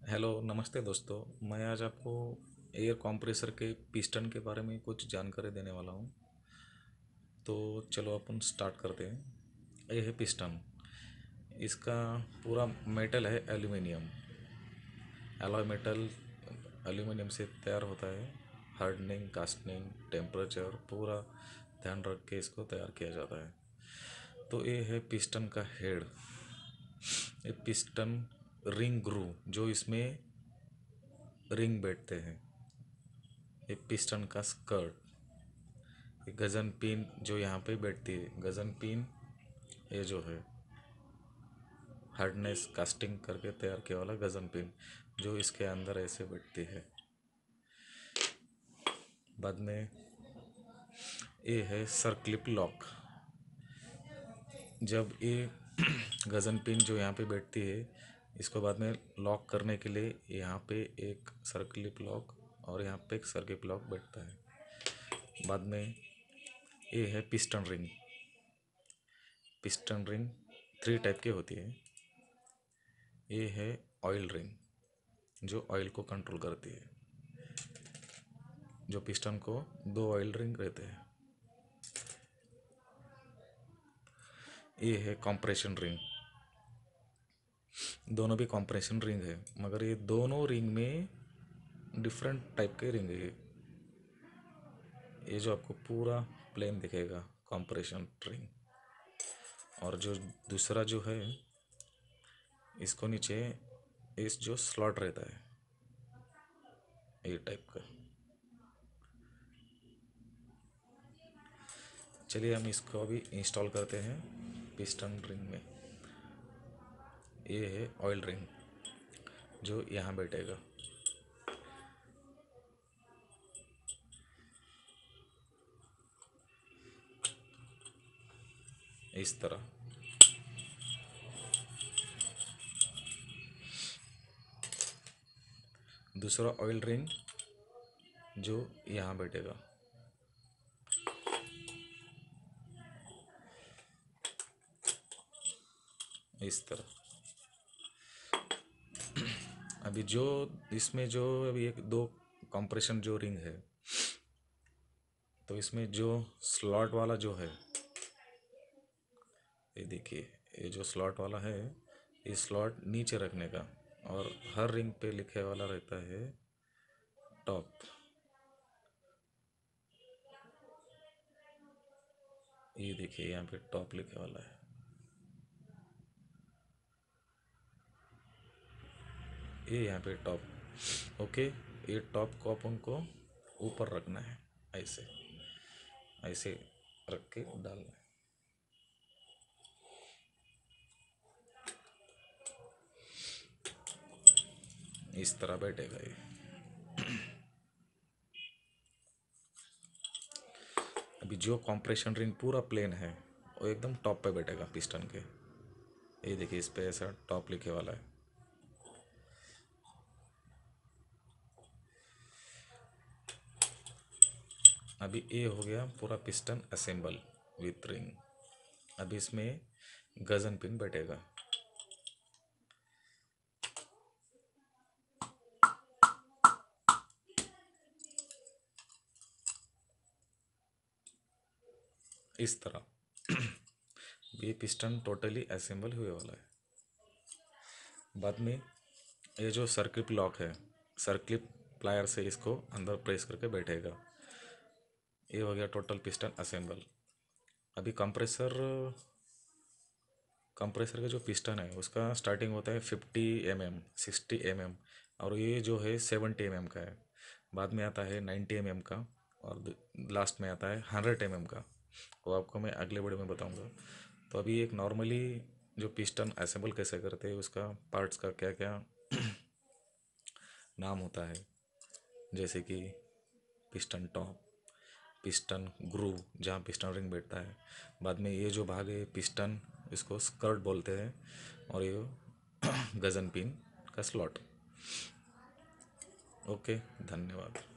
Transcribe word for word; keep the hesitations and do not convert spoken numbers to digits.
Hello नमस्ते दोस्तों। मैं आज आपको एयर कंप्रेसर के पिस्टन के बारे में कुछ जानकारी देने वाला हूँ। तो चलो अपन स्टार्ट करते हैं। ये है पिस्टन। इसका पूरा मेटल है एल्यूमिनियम। एलॉय मेटल एल्यूमिनियम से तैयार होता है। हार्डनिंग, कास्टिंग, टेम्परेचर पूरा ध्यान रख के इसको तैयार किया जाता है। तो ये है पिस्टन का हेड। ये पिस्टन रिंग ग्रू जो इसमें रिंग बैठते हैं। ये पिस्टन का स्कर्ट, ये गजन पिन जो यहाँ पे बैठती है। गजन पिन ये जो है हार्डनेस कास्टिंग करके तैयार किया वाला गजन पिन जो इसके अंदर ऐसे बैठती है। बाद में ये है सर्क्लिप लॉक। जब ये गजन पिन जो यहाँ पे बैठती है, इसको बाद में लॉक करने के लिए यहाँ पे एक सर्क्लिप लॉक और यहाँ पे एक सर्क्लिप लॉक बैठता है। बाद में ये है piston ring. Piston ring three type की होती है। ये है ऑयल रिंग जो ऑयल को कंट्रोल करती है। जो पिस्टन को दो ऑयल रिंग रहते हैं। ये है कंप्रेशन रिंग। दोनों भी कंप्रेशन रिंग है, मगर ये दोनों रिंग में डिफरेंट टाइप के रिंग है। ये जो आपको पूरा प्लेन दिखेगा कंप्रेशन रिंग, और जो दूसरा जो है इसको नीचे इस जो स्लॉट रहता है ये टाइप का। चलिए हम इसको अभी इंस्टॉल करते हैं पिस्टन रिंग में। ये है ऑयल रिंग जो यहाँ बैठेगा। इस तरह दूसरा ऑयल रिंग जो यहाँ बैठेगा। इस तरह अभी जो इसमें जो अभी एक दो कंप्रेशन जो रिंग है, तो इसमें जो स्लॉट वाला जो है, ये देखिए, ये जो स्लॉट वाला है ये स्लॉट नीचे रखने का, और हर रिंग पे लिखे वाला रहता है टॉप। ये देखिए यहाँ पे टॉप लिखे वाला है। ये यहाँ पे टॉप। ओके, ये टॉप को अपन को ऊपर रखना है। ऐसे ऐसे रख के डालना है। इस तरह बैठेगा ये। अभी जो कंप्रेशन रिंग पूरा प्लेन है वो एकदम टॉप पे बैठेगा पिस्टन के। ये देखिए इस पे ऐसा टॉप लिखे वाला है। अभी ये हो गया पूरा पिस्टन असेंबल विथ रिंग। अभी इसमें गजन पिन बैठेगा। इस तरह ये पिस्टन टोटली असेंबल हुए वाला है। बाद में ये जो सर्किट लॉक है, सर्किट प्लायर से इसको अंदर प्रेस करके बैठेगा। ये हो गया टोटल पिस्टन असेंबल। अभी कंप्रेसर कंप्रेसर का जो पिस्टन है उसका स्टार्टिंग होता है fifty M M, sixty M M, और ये जो है सेवेंटी एम एम का है। बाद में आता है नाइन्टी एम एम का, और लास्ट में आता है हंड्रेड एम एम का। वो आपको मैं अगले वीडियो में बताऊंगा। तो अभी एक नॉर्मली जो पिस्टन असेंबल कैसे करते हैं उसका पार्ट्स का क्या क्या नाम होता है, जैसे कि पिस्टन टॉप, पिस्टन ग्रूव जहाँ पिस्टन रिंग बैठता है। बाद में ये जो भाग है पिस्टन, इसको स्कर्ट बोलते हैं, और ये गजन पिन का स्लॉट। ओके, धन्यवाद।